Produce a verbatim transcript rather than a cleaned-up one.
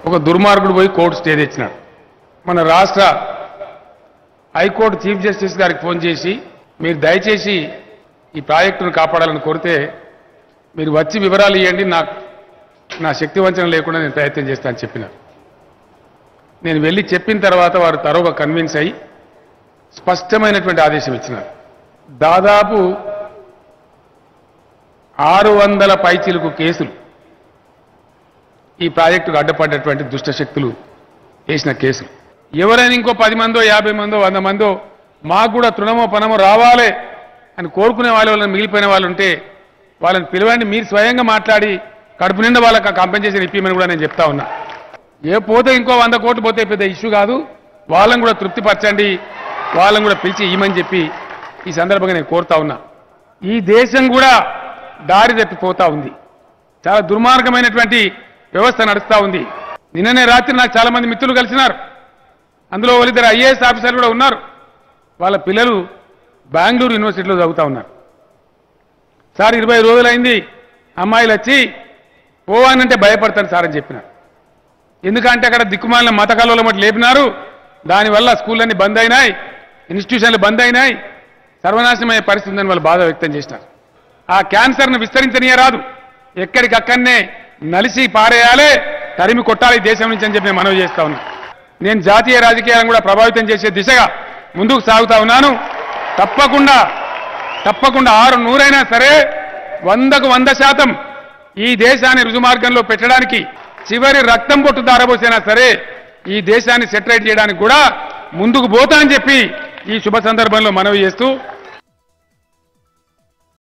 ఒక దుర్మార్గుడు పోయి కోర్టు స్టే తెచ్చినాడు. మన రాష్ట్ర హైకోర్టు చీఫ్ జస్టిస్ గారికి ఫోన్ చేసి మీరు దయచేసి ఈ ప్రాజెక్టును కాపాడాలని కోరితే మీరు వచ్చి వివరాలు ఇవ్వండి, నాకు నా శక్తి వంచన లేకుండా నేను ప్రయత్నం చేస్తానని చెప్పినారు. నేను వెళ్ళి చెప్పిన తర్వాత వారు తరోగా కన్విన్స్ అయ్యి స్పష్టమైనటువంటి ఆదేశం ఇచ్చినారు. దాదాపు ఆరు వందల పైచిలుకు కేసులు ఈ ప్రాజెక్టుకు అడ్డపడ్డటువంటి దుష్ట శక్తులు వేసిన కేసులు. ఎవరైనా ఇంకో పది మందో యాభై మందో వంద మందో మాకు కూడా తృణమో పనమో రావాలి అని కోరుకునే వాళ్ళని మిగిలిపోయిన వాళ్ళు ఉంటే వాళ్ళని పిలవండి, మీరు స్వయంగా మాట్లాడి కడుపు నిండా వాళ్ళకి కాంపెన్సేషన్ ఇప్పిమని కూడా నేను చెప్తా ఉన్నా. ఏ పోతే ఇంకో వంద కోట్లు పోతే పెద్ద ఇష్యూ కాదు, వాళ్ళని కూడా తృప్తిపరచండి, వాళ్ళని కూడా పిలిచి ఇవ్వమని చెప్పి ఈ సందర్భంగా నేను కోరుతా ఉన్నా. ఈ దేశం కూడా దారి తప్పిపోతా ఉంది, చాలా దుర్మార్గమైనటువంటి వ్యవస్థ నడుస్తూ ఉంది. నిన్ననే రాత్రి నాకు చాలా మంది మిత్రులు కలిసినారు, అందులో వాళ్ళిద్దరు ఐఏఎస్ ఆఫీసర్లు కూడా ఉన్నారు. వాళ్ళ పిల్లలు బెంగళూరు యూనివర్సిటీలో చదువుతా ఉన్నారు. సార్ ఇరవై రోజులైంది అమ్మాయిలు వచ్చి పోవానంటే భయపడతాను సార్ అని చెప్పినారు. ఎందుకంటే అక్కడ దిక్కుమాలిన మత కలవల మట్టి లేపినారు, దానివల్ల స్కూళ్ళన్నీ బంద్ అయినాయి, ఇన్స్టిట్యూషన్లు బంద్ అయినాయి, సర్వనాశనమయ్యే పరిస్థితి ఉందని వాళ్ళు బాధ వ్యక్తం చేసినారు. ఆ క్యాన్సర్ను విస్తరించనీయరాదు, ఎక్కడికక్కడనే నలిసి పారేయాలి, తరిమి కొట్టాలి దేశం నుంచి అని చెప్పి నేను మనవి చేస్తా ఉన్నా. నేను జాతీయ రాజకీయాలను కూడా ప్రభావితం చేసే దిశగా ముందుకు సాగుతా ఉన్నాను. తప్పకుండా తప్పకుండా ఆరు నూరైనా సరే వందకు వంద శాతం ఈ దేశాన్ని రుజుమార్గంలో పెట్టడానికి చివరి రక్తం పొట్టు దారబోసైనా సరే ఈ దేశాన్ని సెటరేట్ చేయడానికి కూడా ముందుకు పోతా అని చెప్పి ఈ శుభ సందర్భంలో మనవి చేస్తూ